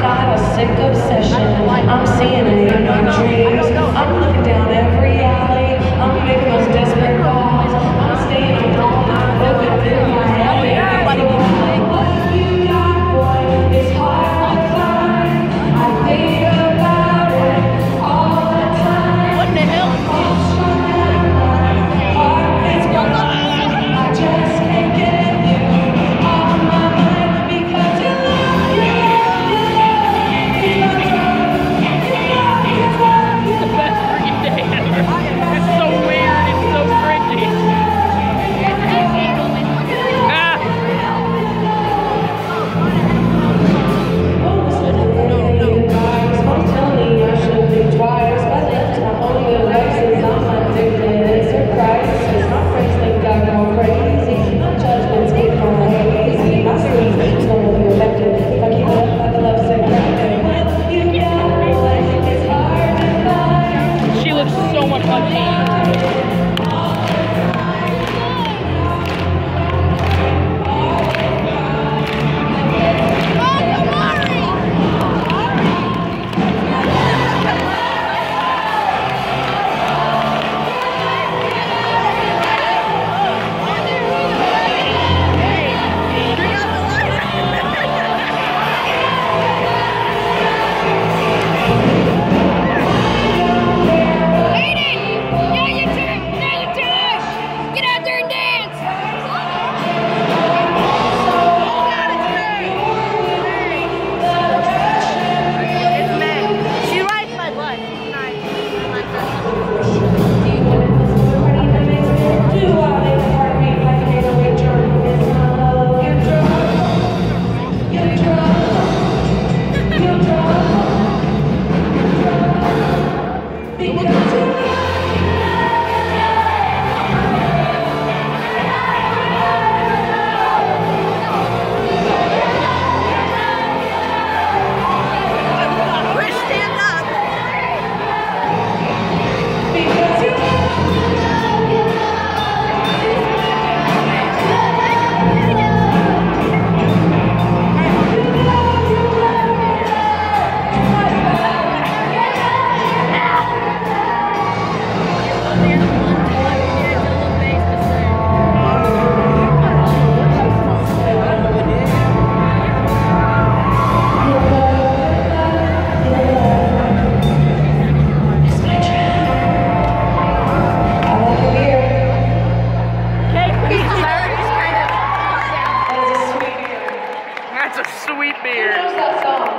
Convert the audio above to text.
got a sick obsession. I'm seeing it in my dreams. I'm looking down every alley. I'm making those desperate calls. I'm staying up all night, looking in my head. What you got, boy, it's hard to find. I think about it all the time. What the hell? I just can't get you off my mind because you love, you love, you love, you love, you love, you love, you The best freaking day ever. It's so weird. It's so cringy. Ah! Someone tell me I should think twice, but that's my only advice. I'm addicted. It's a crisis. My friends think I go crazy. My judgments get kind of hazy. My sleep's gonna be affected if I keep it up like a lovesick cat. What you got, boy, it's hard to find. She looks so much like me. That's a sweet beer. Who knows that song?